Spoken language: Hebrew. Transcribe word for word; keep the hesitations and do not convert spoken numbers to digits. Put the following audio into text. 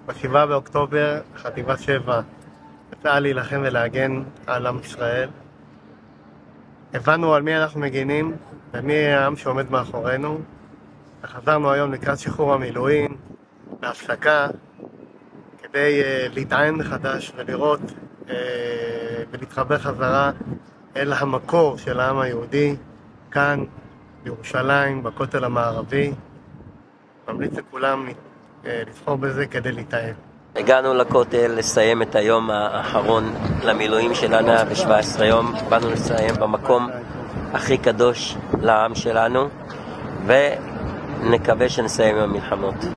בשבעה באוקטובר, חטיבה שבע, יצאה להילחם ולהגן על עם ישראל. הבנו על מי אנחנו מגינים ומי העם שעומד מאחורינו. וחזרנו היום לקראת שחרור המילואים, להפסקה, כדי uh, להתעניין מחדש ולראות uh, ולהתחבר חזרה אל המקור של העם היהודי, כאן, בירושלים, בכותל המערבי. ממליץ לכולם uh, לבחור בזה כדי להתעניין. הגענו לכותל לסיים את היום האחרון למילואים שלנו ב-שבע עשרה יום. באנו לסיים במקום הכי קדוש לעם שלנו, ונקווה שנסיים עם המלחמות.